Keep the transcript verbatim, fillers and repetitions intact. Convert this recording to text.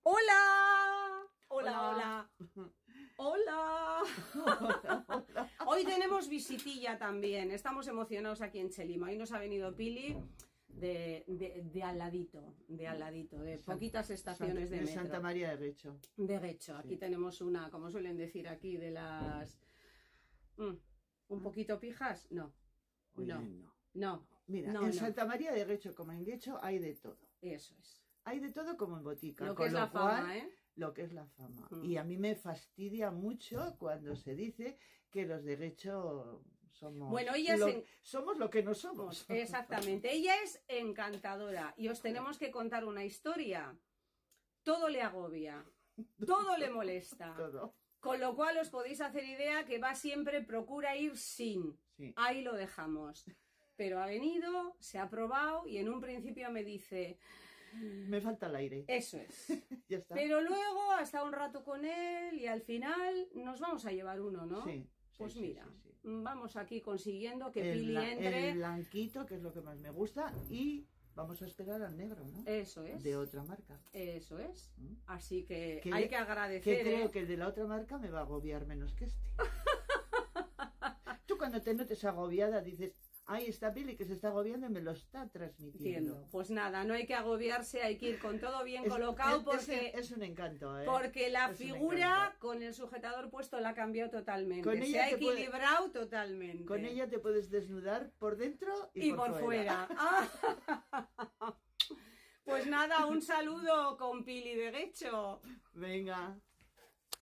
¡Hola! Hola, hola. Hola. Hola. Hoy tenemos visitilla también. Estamos emocionados aquí en Chelima. Hoy nos ha venido Pili de, de, de al ladito, de al ladito, de poquitas estaciones de, de metro. Santa María de Guecho. De Guecho. Aquí sí. tenemos una, como suelen decir aquí, de las... Mm, ¿un poquito pijas? No. Oye, no. no. No. Mira, no, en no. Santa María de Guecho, como en Guecho, hay de todo. Eso es. Hay de todo como en botica. Lo que con es lo la cual, fama, ¿eh? Lo que es la fama. Mm. Y a mí me fastidia mucho cuando se dice que los de Guecho somos, bueno, ella lo, en... somos lo que no somos. Exactamente. Ella es encantadora y os tenemos que contar una historia. Todo le agobia, todo le molesta. Todo. Con lo cual os podéis hacer idea que va siempre, procura ir sin. Sí. Ahí lo dejamos. Pero ha venido, se ha probado y en un principio me dice... Me falta el aire. Eso es. Ya está. Pero luego ha estado un rato con él y al final nos vamos a llevar uno, ¿no? Sí. Pues sí, mira, sí, sí, sí. vamos aquí consiguiendo que el, Pili entre... El blanquito, que es lo que más me gusta, y vamos a esperar al negro, ¿no? Eso es. De otra marca. Eso es. ¿Mm? Así que, que hay le, que agradecer. Que creo ¿eh? que el de la otra marca me va a agobiar menos que este. Tú cuando te notes agobiada dices, ahí está Pili que se está agobiando y me lo está transmitiendo. Entiendo. Pues nada, no hay que agobiarse, hay que ir con todo bien es, colocado es, porque... Es, es un encanto, ¿eh? Porque la es figura con el sujetador puesto la ha cambiado totalmente. Con Se ella ha equilibrado puede, totalmente. Con ella te puedes desnudar por dentro y, y por, por fuera. fuera. Pues nada, un saludo con Pili de Guecho. Venga.